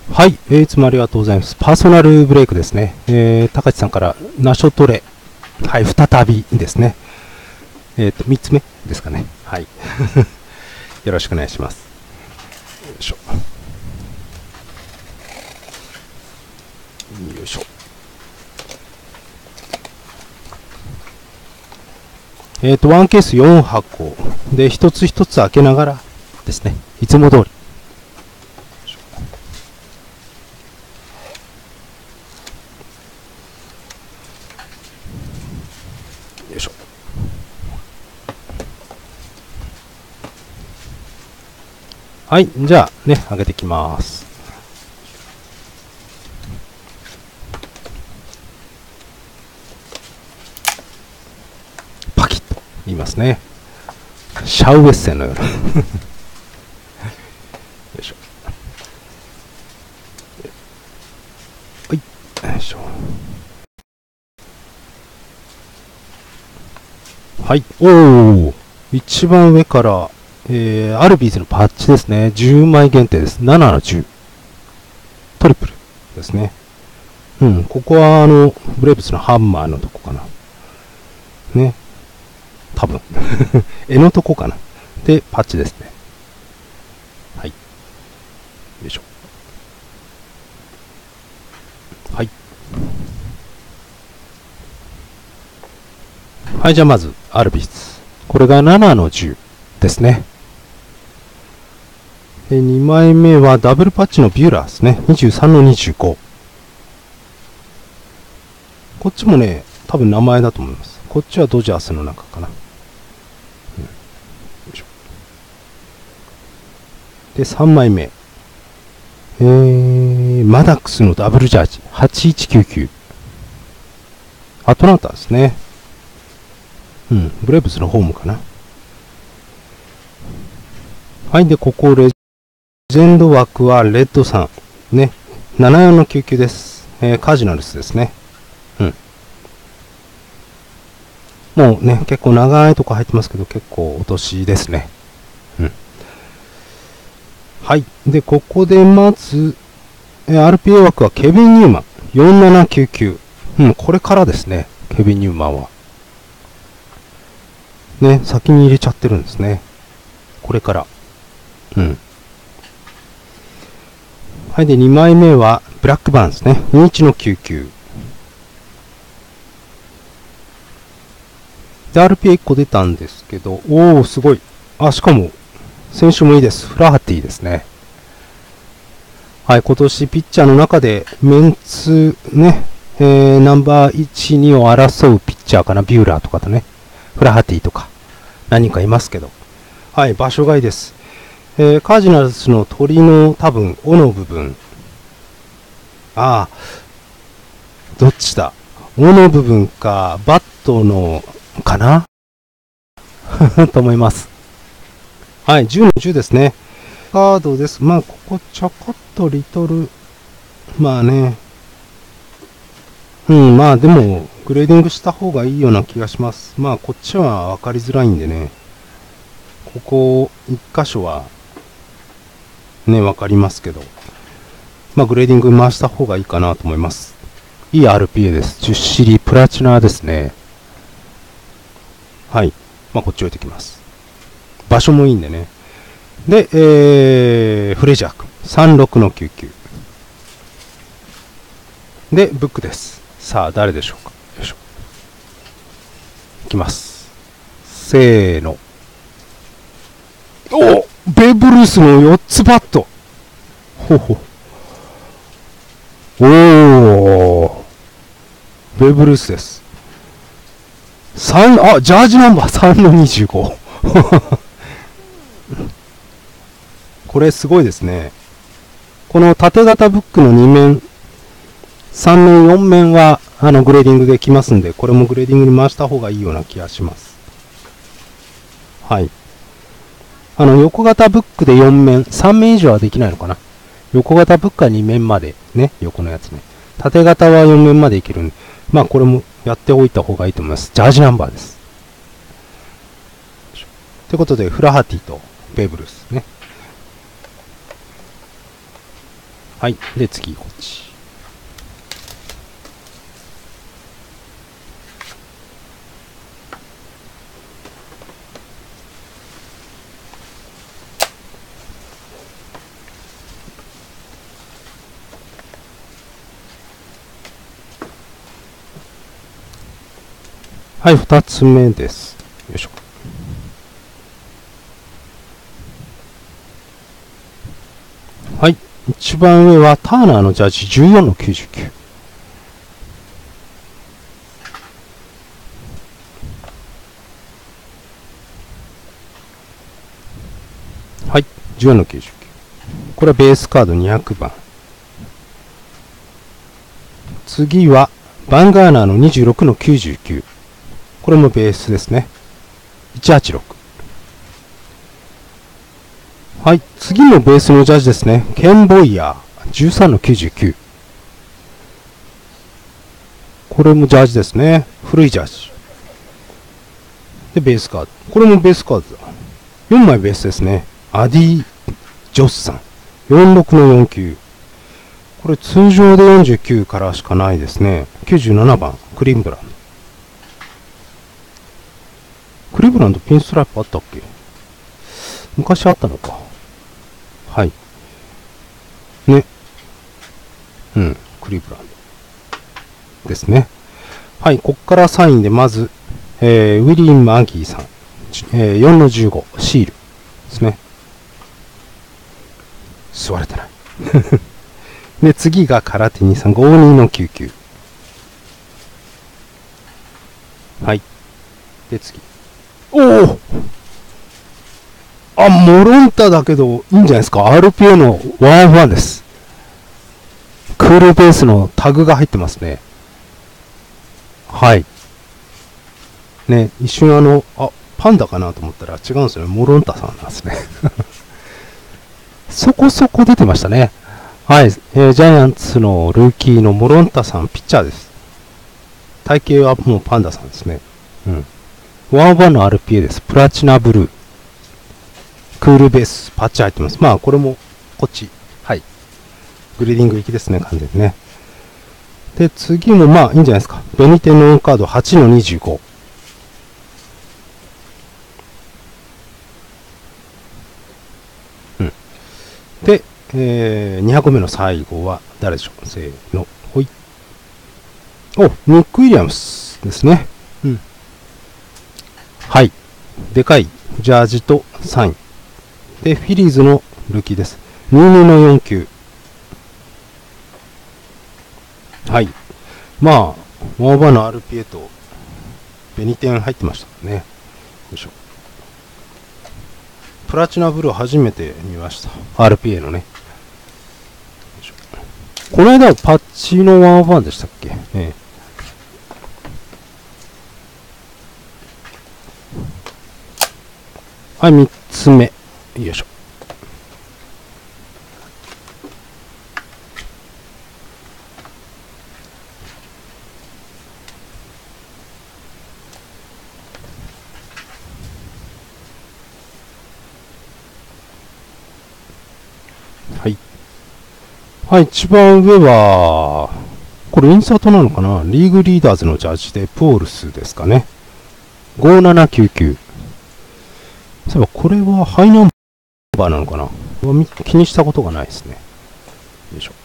はい、いつもありがとうございます。パーソナルブレイクですね。高知さんからナショトレ。はい、再びですね。3つ目ですかね。はい。よろしくお願いします。よいしょ。よいしょ。ワンケース4箱で一つ一つ開けながらですね。いつも通り。よいしょ。はい、じゃあね、開けていきます。パキッと言いますね。シャウエッセンのような。よいしょ。はい、よいしょ。はい、おー、一番上から、アルビーズのパッチですね。10枚限定です。7の10。トリプルですね。うん、ここはブレーブスのハンマーのとこかな。ね。多分。絵のとこかな。で、パッチですね。はい。よいしょ。はい。はい、じゃあまず、アルビス。これが7の10ですね。で、2枚目はダブルパッチのビューラーですね。23の25。こっちもね、多分名前だと思います。こっちはドジャースの中かな。うん、よいしょ。で、3枚目。マダックスのダブルジャージ。8199。アトランタですね。うん、ブレーブスのホームかな。はい、で、ここ、レジェンド枠はレッドさん。ね。74の99です。カージナルスですね。うん。もうね、結構長いとこ入ってますけど、結構お年ですね。うん。はい。で、ここでまず、RPA 枠はケビン・ニューマン。4799。うん、これからですね。ケビン・ニューマンは。ね、先に入れちゃってるんですね。これから。うん。はい。で、2枚目は、ブラックバーンですね。21の99。で、RPA1 個出たんですけど、おー、すごい。あ、しかも、選手もいいです。フラハティですね。はい、今年ピッチャーの中で、メンツね、ナンバー1、2を争うピッチャーかな。ビューラーとかとね。フラハティとか、何人かいますけど。はい、場所外です。カージナルスの鳥の多分、尾の部分。ああ、どっちだ。尾の部分か、バットの、かなと思います。はい、10の10ですね。カードです。まあ、ここちょこっとリトル、まあね。うん、まあでも、グレーディングした方がいいような気がします。まあ、こっちは分かりづらいんでね。ここ、一箇所は、ね、分かりますけど。まあ、グレーディング回した方がいいかなと思います。いい RPA です。10シリプラチナですね。はい。まあ、こっち置いてきます。場所もいいんでね。で、フレジャー君。36の99。で、ブックです。さあ、誰でしょうか。よいしょ。いきます。せーの。おベーブ・ルースの4つバット。ほうほう。おー。ベーブ・ルースです。3、あ、ジャージナンバー3の25。これすごいですね。この縦型ブックの2面、3面、4面は、グレーディングできますんで、これもグレーディングに回した方がいいような気がします。はい。横型ブックで4面、3面以上はできないのかな。横型ブックは2面まで、ね、横のやつね。縦型は4面までいけるんで、まあこれもやっておいた方がいいと思います。ジャージナンバーです。ということで、フラハティとベーブルースね。 はい。で、次、こっち。はい、二つ目です。よいしょ。はい。一番上はターナーのジャージ14の99。はい。14の99。これはベースカード200番。次はバンガーナーの26の99。これもベースですね。186。はい。次もベースのジャージですね。ケンボイヤー13の99。これもジャージですね。古いジャージ。で、ベースカード。これもベースカードだ。4枚ベースですね。アディ・ジョスさん。46の49。これ通常で49からしかないですね。97番、クリーブランド。クリーブランドピンストライプあったっけ？昔あったのか。はい。ね。うん、クリーブランド。ですね。はい、こっからサインでまず、ウィリー・マギーさん。4の15、シールですね。座れてない。で、次が空手2さん、52の99。はい。で、次。おおあ、モロンタだけど、いいんじゃないですか。RPA の1-1です。クールベースのタグが入ってますね。はい。ね、一瞬パンダかなと思ったら違うんですよね。モロンタさんなんですね。そこそこ出てましたね。はい。ジャイアンツのルーキーのモロンタさん、ピッチャーです。体型はもうパンダさんですね。うん。1-1の RPA です。プラチナブルー。クールベース、パッチ入ってます。まあ、これも、こっち。はい。グリーディング行きですね、完全にね。で、次もまあ、いいんじゃないですか。ベニテンのオンカード8の25。うん。で、200個目の最後は、誰でしょう。せーの。ほい。お、ニック・ウィリアムスですね。うん。はい。でかいジャージとサイン。で、フィリーズのルーキーです。22の49。はい。まあ、ワーバーの RPA とベニテン入ってましたね。よいしょ。プラチナブルー初めて見ました。RPA のね。この間はパッチのワンファンでしたっけ？はい、3つ目。よいしょ。はい。はい、一番上は、これインサートなのかな？リーグリーダーズのジャージで、ポールスですかね。5799。そういえば、これはハイナンバーなのかな？気にしたことがないですね。よいしょ。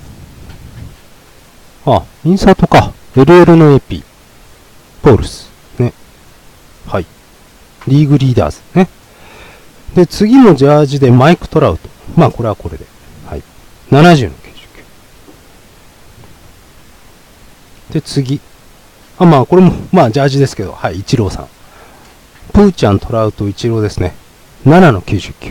あ、インサートか。LL の AP。ポールス。ね。はい。リーグリーダーズ。ね。で、次のジャージでマイク・トラウト。まあ、これはこれで。はい。70の99。で、次。まあ、これも、まあ、ジャージですけど、はい、イチローさん。プーちゃん、トラウト、イチローですね。7の99。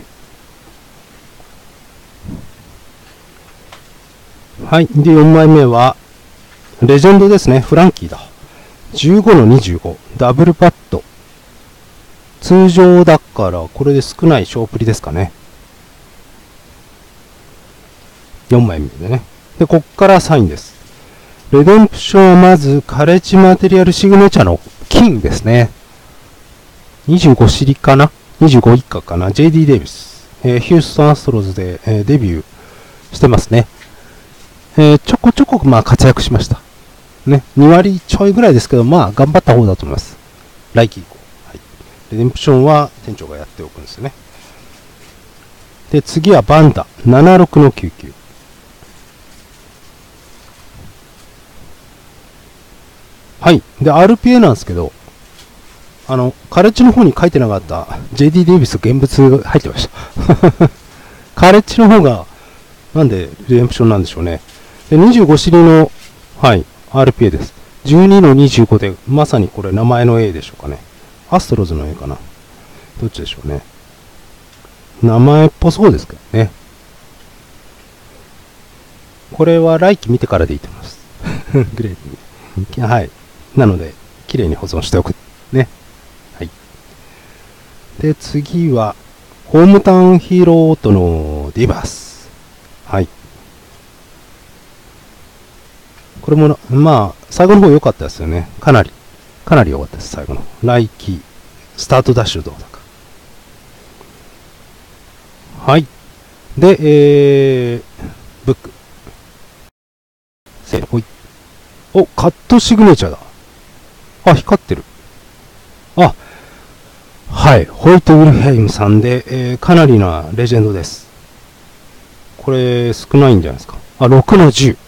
はい。で、4枚目は、レジェンドですね。フランキーだ。15の25。ダブルパット。通常だから、これで少ない小プリですかね。4枚目でね。で、こっからサインです。レデンプションはまず、カレッジマテリアルシグネチャーの金ですね。25尻かな ?25 以下かな ?JD デイビス。ヒューストンアストロズで、デビューしてますね。 ちょこちょこ、まあ、活躍しました。ね、2割ちょいぐらいですけど、まあ、頑張った方だと思います。来季以降。はい。レデンプションは店長がやっておくんですよね。で、次はバンダ。76の99。はい。で、RPA なんですけど、カレッジの方に書いてなかった JD デイビス現物が入ってました。カレッジの方が、なんでレデンプションなんでしょうね。で、25シリの、はい、RPA です。12の25で、まさにこれ名前の A でしょうかね。アストロズの A かな。どっちでしょうね。名前っぽそうですけどね。これは来期見てからでいいと思います。グレーティ。はい。なので、綺麗に保存しておく。ね。はい。で、次は、ホームタウンヒーローオートのディバース。はい。これも、まあ、最後の方良かったですよね。かなり良かったです、最後の。来季、スタートダッシュどうだか。はい。で、ブック。ほい。お、カットシグネチャーだ。あ、光ってる。あ、はい。ホイト・ウルヘイムさんで、かなりなレジェンドです。これ、少ないんじゃないですか。あ、6の10。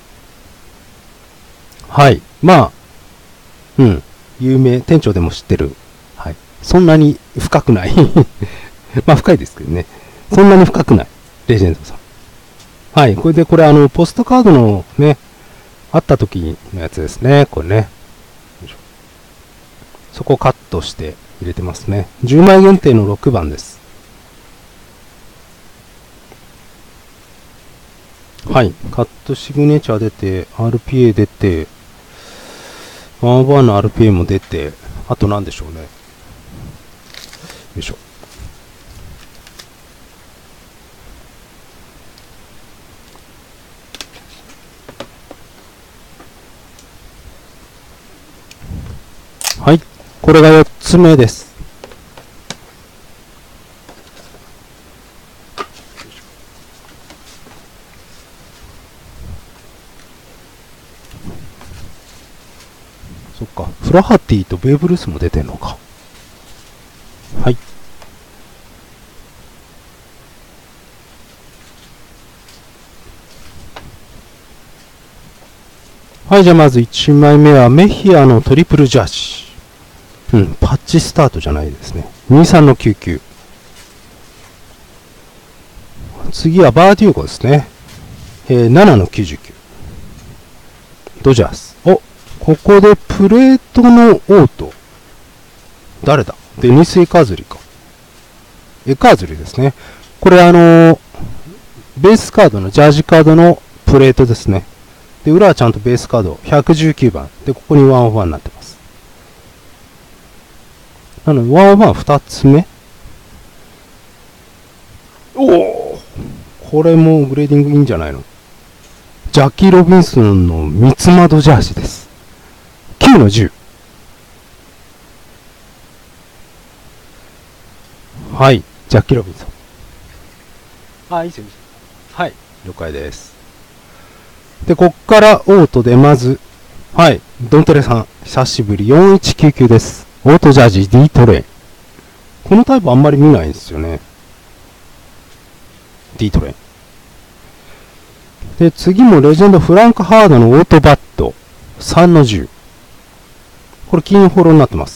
はい。まあ、うん。有名、店長でも知ってる。はい。そんなに深くない。まあ、深いですけどね。そんなに深くない。レジェンドさん。はい。これ、ポストカードのね、あった時のやつですね。これね。そこをカットして入れてますね。10枚限定の6番です。はい。カットシグネチャー出て、RPA 出て、101の RPA も出て、あと何でしょうね。よいしょ。はい。これが4つ目です。そっか。フラハティとベーブ・ルースも出てんのか。はい。はい、じゃあまず1枚目はメヒアのトリプルジャージ。うん、パッチスタートじゃないですね。23の99。次はバーデューゴですね。7の99。ドジャース。お、ここでプレートのオート。誰だ？デニス・エカーズリか。エカーズリですね。これベースカードのジャージカードのプレートですね。で、裏はちゃんとベースカード119番。で、ここに101になってます。なので、102つ目。おお、これもグレーディングいいんじゃないの？ジャッキー・ロビンソンの三つ窓ジャージです。9の10。はい。ジャッキー・ロビンソン。あ、いいですよ。はい。了解です。で、こっからオートでまず、はい。ドントレさん。久しぶり。4199です。オートジャージ D トレイン。このタイプあんまり見ないんですよね。D トレイン。で、次もレジェンドフランク・ハードのオートバット。3の10。これ金ホロになってます。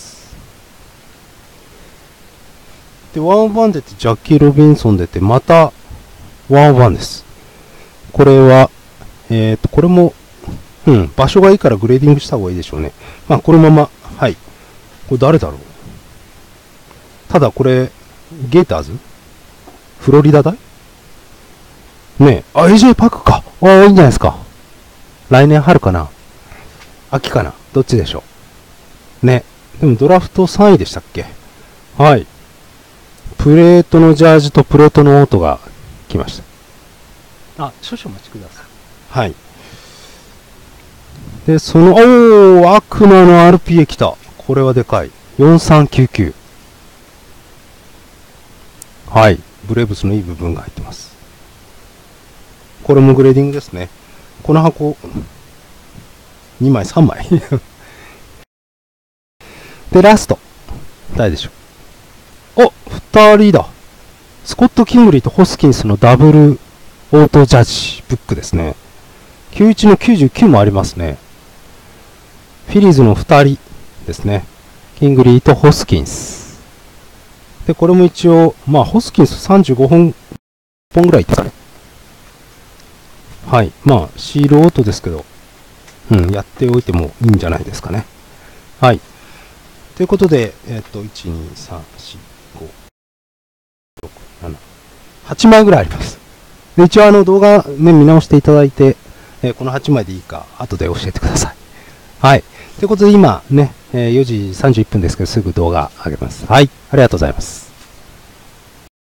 で、101出て、ジャッキー・ロビンソン出て、また、101です。これは、これも、場所がいいからグレーディングした方がいいでしょうね。まあ、このまま、はい。これ誰だろう。ただこれ、ゲーターズフロリダ大ねえ、AJ パックか。ああ、いいんじゃないですか。来年春かな秋かなどっちでしょう。ね。でもドラフト3位でしたっけ？はい。プレートのジャージとプレートのオートが来ました。あ、少々お待ちください。はい。で、悪魔の RPA 来た。これはでかい。4399。はい。ブレーブスのいい部分が入ってます。これもグレーディングですね。 この箱、2枚、3枚。で、ラスト。誰でしょう。お、2人だ。スコット・キングリーとホスキンスのダブルオートジャッジブックですね。91の99もありますね。フィリーズの2人ですね。キングリーとホスキンス。で、これも一応、まあ、ホスキンス35本ぐらいですかね。はい。まあ、シールオートですけど、やっておいてもいいんじゃないですかね。はい。ということで、1、2、3、4、5、6、7、8枚ぐらいあります。で、一応動画ね、見直していただいて、この8枚でいいか、後で教えてください。はい。ということで今ね、4時31分ですけど、すぐ動画上げます。はい。ありがとうございます。